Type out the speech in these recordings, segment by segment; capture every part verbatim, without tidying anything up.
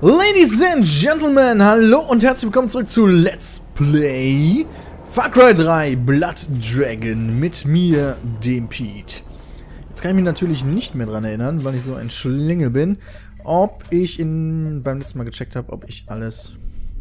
Ladies and Gentlemen, hallo und herzlich willkommen zurück zu Let's Play Far Cry drei Blood Dragon mit mir, dem Pete. Jetzt kann ich mich natürlich nicht mehr dran erinnern, weil ich so ein Schlingel bin, ob ich in, beim letzten Mal gecheckt habe, ob ich alles,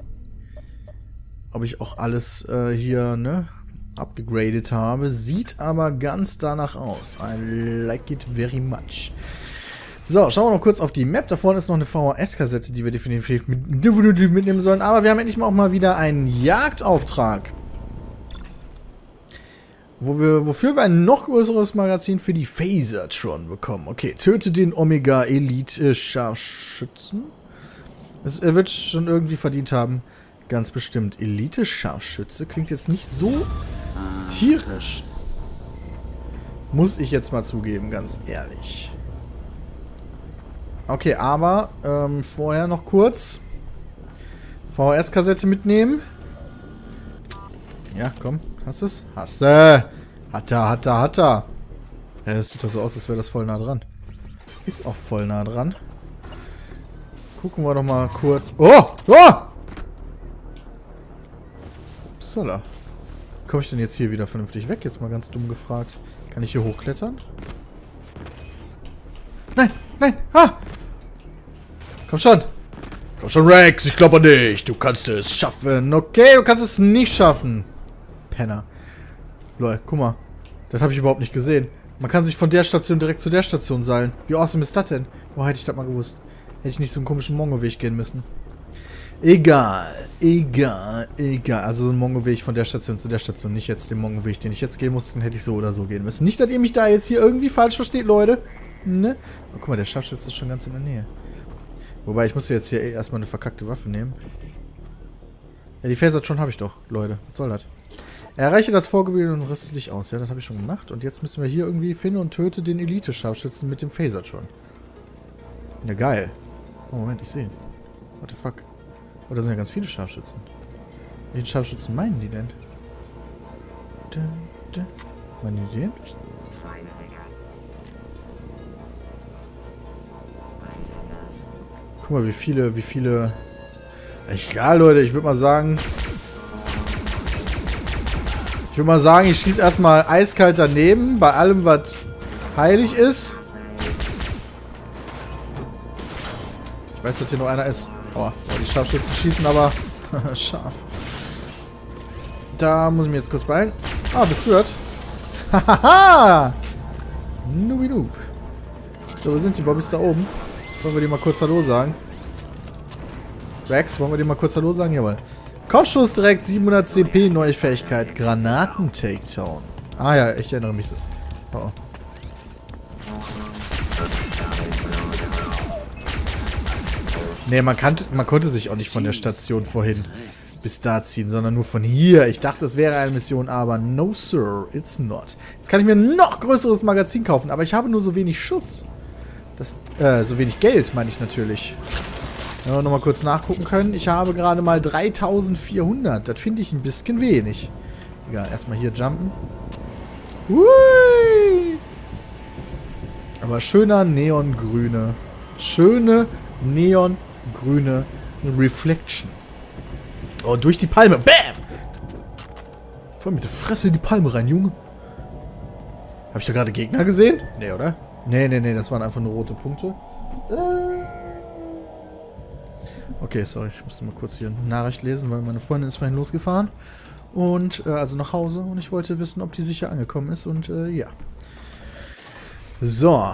ob ich auch alles äh, hier, ne, abgegradet habe. Sieht aber ganz danach aus. I like it very much. So, schauen wir noch kurz auf die Map. Da vorne ist noch eine V H S-Kassette, die wir definitiv mit, mitnehmen sollen. Aber wir haben endlich mal auch mal wieder einen Jagdauftrag. Wo wir, wofür wir ein noch größeres Magazin für die Phasertron bekommen. Okay, töte den Omega Elite Scharfschützen. Das, er wird schon irgendwie verdient haben. Ganz bestimmt. Elite Scharfschütze klingt jetzt nicht so tierisch. Muss ich jetzt mal zugeben, ganz ehrlich. Okay, aber ähm, vorher noch kurz V H S-Kassette mitnehmen. Ja, komm, hast du es? Hast du! Hat er, hat er, hat er. Ja, das sieht doch so aus, als wäre das voll nah dran. Ist auch voll nah dran. Gucken wir doch mal kurz. Oh! Oh! Upsala. Wie komme ich denn jetzt hier wieder vernünftig weg? Jetzt mal ganz dumm gefragt. Kann ich hier hochklettern? Nein! Nein! Ah! Komm schon! Komm schon, Rex! Ich glaube nicht! Du kannst es schaffen! Okay, du kannst es nicht schaffen! Penner. Lol, guck mal. Das habe ich überhaupt nicht gesehen. Man kann sich von der Station direkt zu der Station seilen. Wie awesome ist das denn? Wo hätte ich das mal gewusst? Hätte ich nicht so einen komischen Mongo-Weg gehen müssen. Egal. Egal. Egal. Also so ein Mongo-Weg von der Station zu der Station. Nicht jetzt den Mongo-Weg, den ich jetzt gehen muss. Den hätte ich so oder so gehen müssen. Nicht, dass ihr mich da jetzt hier irgendwie falsch versteht, Leute. Ne? Oh, guck mal, der Scharfschütze ist schon ganz in der Nähe. Wobei, ich muss jetzt hier eh erstmal eine verkackte Waffe nehmen. Ja, die Phasertron habe ich doch, Leute. Was soll das? Erreiche das Vorgebiet und rüste dich aus. Ja, das habe ich schon gemacht. Und jetzt müssen wir hier irgendwie finden und töte den Elite-Scharfschützen mit dem Phasertron. Ja, geil. Oh, Moment, ich sehe ihn. What the fuck? Oh, da sind ja ganz viele Scharfschützen. Welchen Scharfschützen meinen die denn? Da, da. Meinen die den? Guck mal, wie viele, wie viele... Egal, Leute, ich würde mal sagen... Ich würde mal sagen, ich schieße erstmal eiskalt daneben, bei allem, was heilig ist. Ich weiß, dass hier nur einer ist. Oh, die Scharfschützen schießen aber scharf. Da muss ich mich jetzt kurz beeilen. Ah, bist du das? Hahaha! Nubi Noob. So, wo sind die Bobbys da oben? Wollen wir dir mal kurz Hallo sagen? Rex, wollen wir dir mal kurz Hallo sagen? Jawohl. Kopfschuss direkt, siebenhundert C P, neue Fähigkeit. Granaten-Takedown. Ah ja, ich erinnere mich so. Oh, oh. Nee, man, kann, man konnte sich auch nicht von der Station vorhin bis da ziehen, sondern nur von hier. Ich dachte, es wäre eine Mission, aber no sir, it's not. Jetzt kann ich mir ein noch größeres Magazin kaufen, aber ich habe nur so wenig Schuss. Das, äh, so wenig Geld, meine ich natürlich. Wenn wir nochmal kurz nachgucken können. Ich habe gerade mal dreitausendvierhundert. Das finde ich ein bisschen wenig. Egal, erstmal hier jumpen. Hui! Aber schöner neongrüne. Schöne neongrüne Reflection. Oh, durch die Palme. Bam! Voll mit der Fresse in die Palme rein, Junge. Habe ich da gerade Gegner gesehen? Nee, oder? Nee, nee, nee, das waren einfach nur rote Punkte. Äh. Okay, sorry, ich musste mal kurz hier eine Nachricht lesen, weil meine Freundin ist vorhin losgefahren. Und, äh, also nach Hause. Und ich wollte wissen, ob die sicher angekommen ist. Und, äh, ja. So.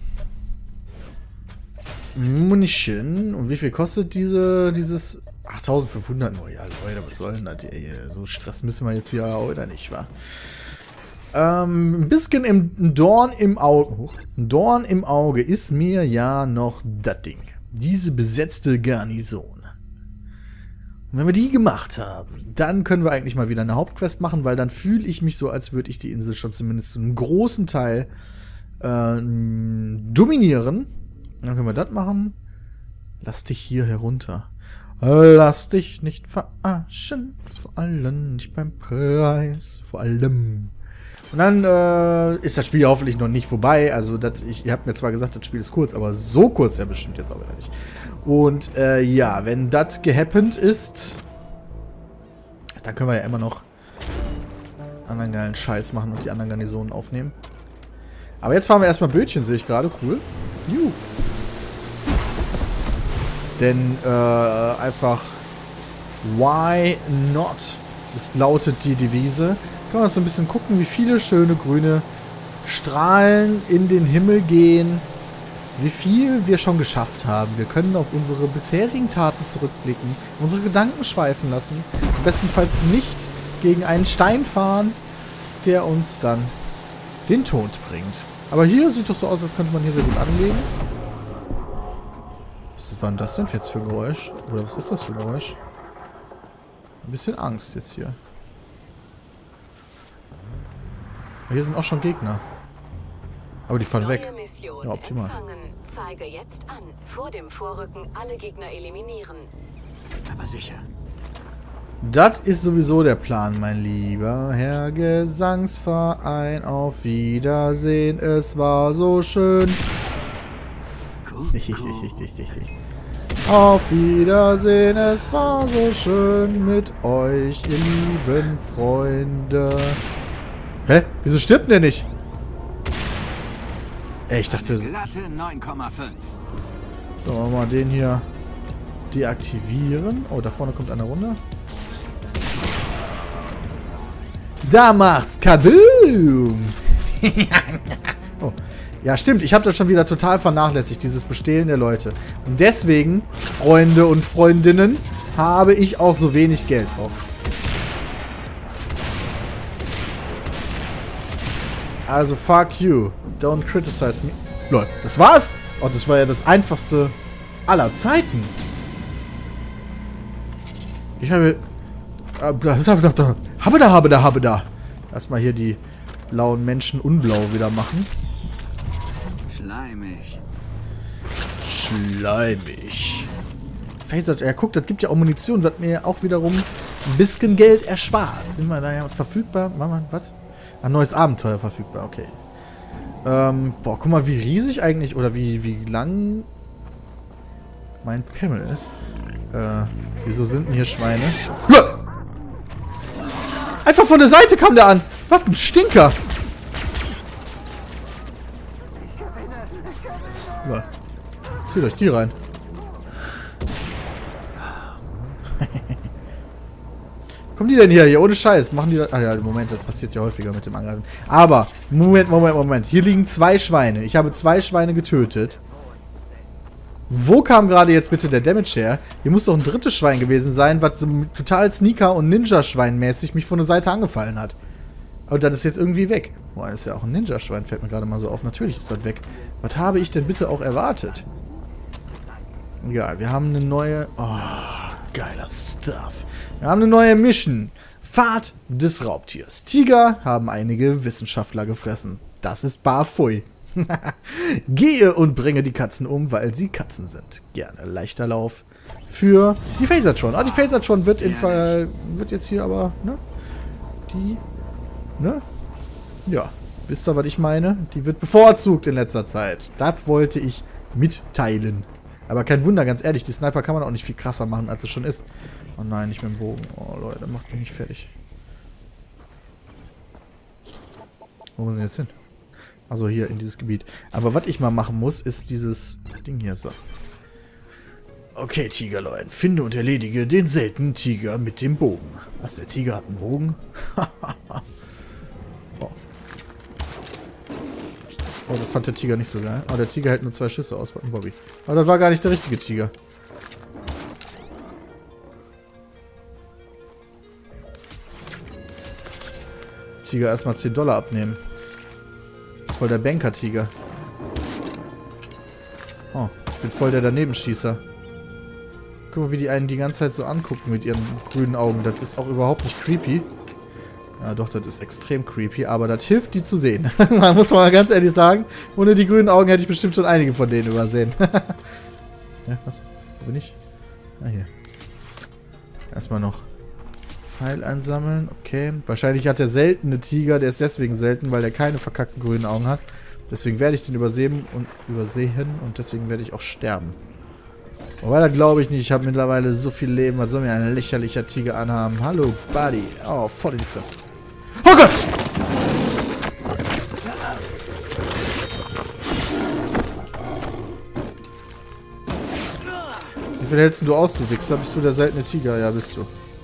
Munition. Und wie viel kostet diese, dieses... Ach, eintausendfünfhundert nur. Ja, Leute, was soll denn das? Ey, so Stress müssen wir jetzt hier oder nicht, wa? Ähm, ein bisschen im ein Dorn im Auge. Ein Dorn im Auge ist mir ja noch das Ding. Diese besetzte Garnison. Und wenn wir die gemacht haben, dann können wir eigentlich mal wieder eine Hauptquest machen, weil dann fühle ich mich so, als würde ich die Insel schon zumindest zu einem großen Teil äh, dominieren. Dann können wir das machen. Lass dich hier herunter. Lass dich nicht verarschen. Vor allem nicht beim Preis. Vor allem. Und dann äh, ist das Spiel ja hoffentlich noch nicht vorbei. Also, das, ich, ihr habt mir zwar gesagt, das Spiel ist kurz, aber so kurz ja bestimmt jetzt auch wieder nicht. Und äh, ja, wenn das gehappened ist, dann können wir ja immer noch anderen geilen Scheiß machen und die anderen Garnisonen aufnehmen. Aber jetzt fahren wir erstmal Bötchen, sehe ich gerade. Cool. Juhu. Denn äh, einfach why not? Das lautet die Devise. Können wir so ein bisschen gucken, wie viele schöne grüne Strahlen in den Himmel gehen. Wie viel wir schon geschafft haben. Wir können auf unsere bisherigen Taten zurückblicken, unsere Gedanken schweifen lassen. Bestenfalls nicht gegen einen Stein fahren, der uns dann den Tod bringt. Aber hier sieht es so aus, als könnte man hier sehr gut anlegen. Was war denn das denn jetzt für ein Geräusch? Oder was ist das für ein Geräusch? Ein bisschen Angst jetzt hier. Hier sind auch schon Gegner. Aber die fahren weg. Ja, optimal. Zeige jetzt an. Vor dem Vorrücken alle Gegner eliminieren. Aber sicher. Das ist sowieso der Plan, mein lieber Herr Gesangsverein. Auf Wiedersehen, es war so schön. Cool, cool. Auf Wiedersehen, es war so schön mit euch, ihr lieben Freunde. Hä? Wieso stirbt denn der nicht? Ey, ich dachte... Glatte neun Komma fünf. So, wollen wir mal den hier deaktivieren. Oh, da vorne kommt einer runter. Da macht's Kaboom! Oh. Ja, stimmt. Ich habe das schon wieder total vernachlässigt, dieses Bestehlen der Leute. Und deswegen, Freunde und Freundinnen, habe ich auch so wenig Geld drauf. Also, fuck you. Don't criticize me. Leute, das war's? Oh, das war ja das einfachste aller Zeiten. Ich habe... Habe da, habe da, habe da. Erstmal hier die blauen Menschen unblau wieder machen. Schleimig. Schleimig. Phaser, ja, guck, das gibt ja auch Munition, was mir auch wiederum ein bisschen Geld erspart. Sind wir da ja verfügbar? Machen wir, was? Ein neues Abenteuer verfügbar, okay. Ähm, boah, guck mal, wie riesig eigentlich, oder wie, wie lang mein Pimmel ist. Äh, wieso sind denn hier Schweine? Einfach von der Seite kam der an. Was ein Stinker. Ja. Zieht euch die rein. Kommen die denn hier? Hier ohne Scheiß. Machen die das? Ah ja, im Moment, das passiert ja häufiger mit dem Angreifen. Aber, Moment, Moment, Moment. Hier liegen zwei Schweine. Ich habe zwei Schweine getötet. Wo kam gerade jetzt bitte der Damage her? Hier muss doch ein drittes Schwein gewesen sein, was so total Sneaker- und Ninja-Schwein-mäßig mich von der Seite angefallen hat. Aber das ist jetzt irgendwie weg. Boah, das ist ja auch ein Ninja-Schwein, fällt mir gerade mal so auf. Natürlich ist das weg. Was habe ich denn bitte auch erwartet? Ja, wir haben eine neue... Oh, geiler Stuff. Wir haben eine neue Mission. Fahrt des Raubtiers. Tiger haben einige Wissenschaftler gefressen. Das ist Barfui. Gehe und bringe die Katzen um, weil sie Katzen sind. Gerne. Leichter Lauf für die Phasertron. Ah, die Phasertron wird in Fall wird jetzt hier aber, ne? Die, ne? Ja. Wisst ihr, was ich meine? Die wird bevorzugt in letzter Zeit. Das wollte ich mitteilen. Aber kein Wunder, ganz ehrlich, die Sniper kann man auch nicht viel krasser machen, als es schon ist. Oh nein, nicht mit dem Bogen. Oh Leute, macht mich nicht fertig. Wo muss ich jetzt hin? Also hier in dieses Gebiet. Aber was ich mal machen muss, ist dieses Ding hier so. Okay, Tigerlein. Finde und erledige den seltenen Tiger mit dem Bogen. Was, der Tiger hat einen Bogen? Oh. Oh, das fand der Tiger nicht so geil. Oh, der Tiger hält nur zwei Schüsse aus. Was ein Bobby. Aber das war gar nicht der richtige Tiger. Tiger erstmal zehn Dollar abnehmen. Voll der Banker-Tiger. Oh, ich bin voll der Danebenschießer. Guck mal, wie die einen die ganze Zeit so angucken mit ihren grünen Augen. Das ist auch überhaupt nicht creepy. Ja, doch, das ist extrem creepy, aber das hilft, die zu sehen. Man muss mal ganz ehrlich sagen, ohne die grünen Augen hätte ich bestimmt schon einige von denen übersehen. Ja, was? Wo bin ich? Ah, hier. Erstmal noch Pfeil einsammeln. Okay. Wahrscheinlich hat der seltene Tiger, der ist deswegen selten, weil der keine verkackten grünen Augen hat. Deswegen werde ich den übersehen und übersehen und deswegen werde ich auch sterben. Aber da glaube ich nicht. Ich habe mittlerweile so viel Leben. Was soll mir ein lächerlicher Tiger anhaben? Hallo, Buddy. Oh, voll in die Fresse. Oh Gott! Wie viel hältst du aus, du Wichser? Bist du der seltene Tiger? Ja, bist du.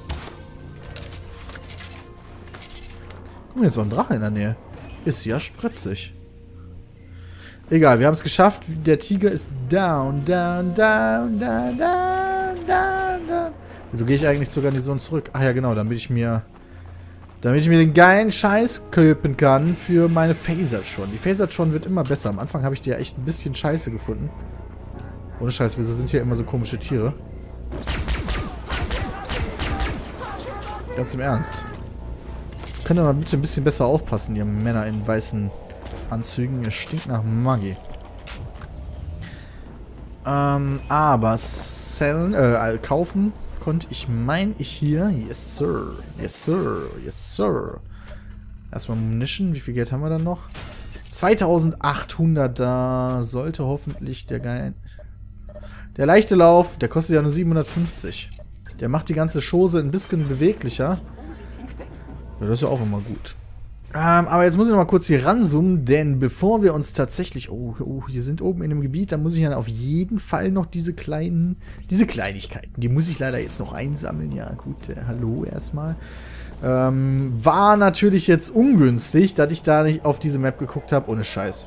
Guck mal, hier ist so ein Drache in der Nähe. Ist ja spritzig. Egal, wir haben es geschafft. Der Tiger ist down, down, down, down, down, down, down. Wieso gehe ich eigentlich zur Garnison zurück? Ach ja, genau, damit ich mir... Damit ich mir den geilen Scheiß köpen kann für meine Phasertron. Die Phasertron wird immer besser. Am Anfang habe ich die ja echt ein bisschen scheiße gefunden. Ohne Scheiß, wieso sind hier immer so komische Tiere? Ganz im Ernst. Könnt ihr mal bitte ein bisschen besser aufpassen, ihr Männer in weißen Anzügen. Ihr stinkt nach Maggi. Ähm, aber sellen, äh, kaufen konnte ich, mein ich hier. Yes, sir. Yes, sir. Yes, sir. Erstmal Munition. Wie viel Geld haben wir dann noch? zweitausendachthundert. Da sollte hoffentlich der geil... Der leichte Lauf, der kostet ja nur siebenhundertfünfzig. Der macht die ganze Chose ein bisschen beweglicher. Ja, das ist ja auch immer gut. Ähm, aber jetzt muss ich noch mal kurz hier ranzoomen, denn bevor wir uns tatsächlich... Oh, oh, hier sind oben in dem Gebiet, da muss ich ja auf jeden Fall noch diese kleinen... Diese Kleinigkeiten, die muss ich leider jetzt noch einsammeln. Ja, gut, äh, hallo erstmal. Ähm, war natürlich jetzt ungünstig, dass ich da nicht auf diese Map geguckt habe, ohne Scheiß.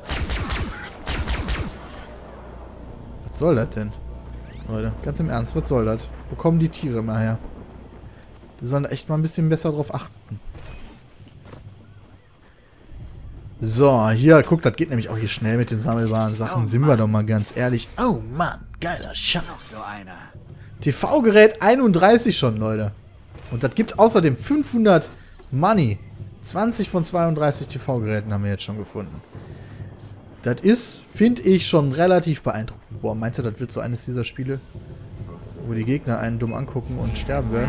Was soll das denn? Leute, ganz im Ernst, was soll das? Wo kommen die Tiere immer her? Die sollen echt mal ein bisschen besser drauf achten. So, hier, guck, das geht nämlich auch hier schnell mit den sammelbaren Sachen. Oh, sind wir doch mal ganz ehrlich. Oh Mann, geiler Scheiß. So einer. T V-Gerät einunddreißig schon, Leute. Und das gibt außerdem fünfhundert Money. zwanzig von zweiunddreißig T V-Geräten haben wir jetzt schon gefunden. Das ist, finde ich, schon relativ beeindruckend. Boah, meint ihr, das wird so eines dieser Spiele, wo die Gegner einen dumm angucken und sterben werden?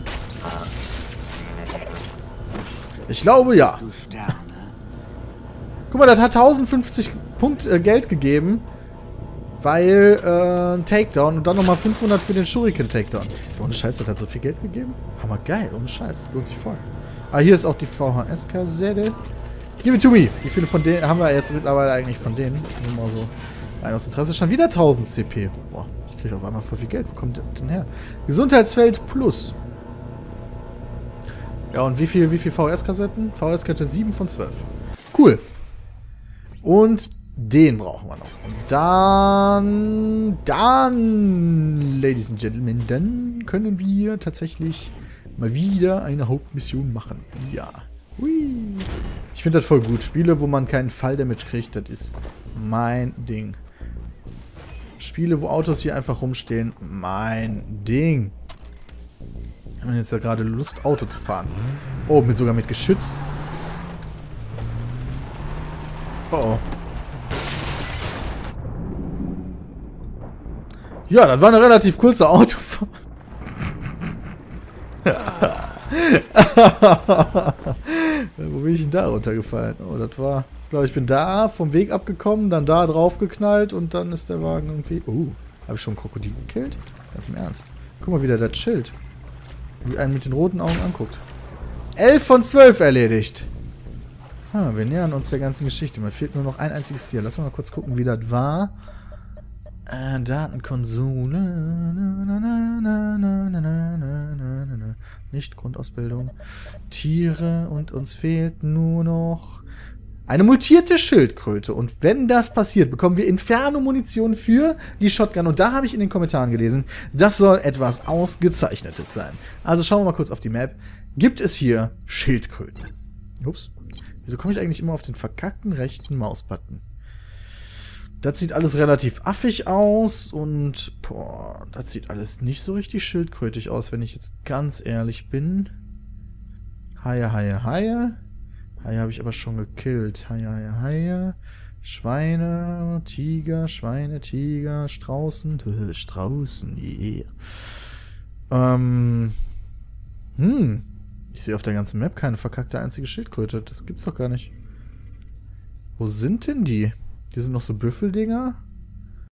Ich glaube, ja. Guck mal, das hat tausendfünfzig Punkt äh, Geld gegeben, weil äh, ein Takedown und dann nochmal fünfhundert für den Shuriken Takedown. Ohne Scheiß, das hat so viel Geld gegeben? Hammer geil, ohne Scheiß. Lohnt sich voll. Ah, hier ist auch die V H S-Kassette. Give it to me. Wie viele von denen haben wir jetzt mittlerweile eigentlich von denen? Nur mal so ein aus Interesse. Schon wieder tausend C P. Boah, ich kriege auf einmal voll viel Geld. Wo kommt das denn her? Gesundheitsfeld plus. Ja, und wie viel, wie viel V H S-Kassetten? V H S-Kette sieben von zwölf. Cool. Und den brauchen wir noch. Und dann, dann, Ladies and Gentlemen, dann können wir tatsächlich mal wieder eine Hauptmission machen. Ja. Hui. Ich finde das voll gut. Spiele, wo man keinen Fall-Damage kriegt, das ist mein Ding. Spiele, wo Autos hier einfach rumstehen, mein Ding. Ich habe jetzt ja gerade Lust, Auto zu fahren. Oh, mit, sogar mit Geschütz. Oh, oh. Ja, das war eine relativ kurze Autofahrt. Wo bin ich denn da runtergefallen? Oh, das war... Ich glaube, ich bin da vom Weg abgekommen, dann da drauf geknallt und dann ist der Wagen irgendwie... Oh, habe ich schon ein Krokodil gekillt? Ganz im Ernst. Guck mal, wie der das Schild. Wie einen mit den roten Augen anguckt. elf von zwölf erledigt. Ah, wir nähern uns der ganzen Geschichte. Mir fehlt nur noch ein einziges Tier. Lass uns mal kurz gucken, wie das war. Äh, Datenkonsole. Na, na, na, na, na, na, na, na, na. Nicht Grundausbildung. Tiere. Und uns fehlt nur noch eine mutierte Schildkröte. Und wenn das passiert, bekommen wir Inferno-Munition für die Shotgun. Und da habe ich in den Kommentaren gelesen, das soll etwas Ausgezeichnetes sein. Also schauen wir mal kurz auf die Map. Gibt es hier Schildkröten? Ups. Wieso komme ich eigentlich immer auf den verkackten rechten Mausbutton? Das sieht alles relativ affig aus und boah, das sieht alles nicht so richtig schildkrötig aus, wenn ich jetzt ganz ehrlich bin. Haie, Haie, Haie. Haie habe ich aber schon gekillt. Haie, Haie, Haie. Schweine, Tiger, Schweine, Tiger, Straußen. Straußen, yeah. Ähm. Hm. Ich sehe auf der ganzen Map keine verkackte einzige Schildkröte. Das gibt's doch gar nicht. Wo sind denn die? Die sind noch so Büffeldinger.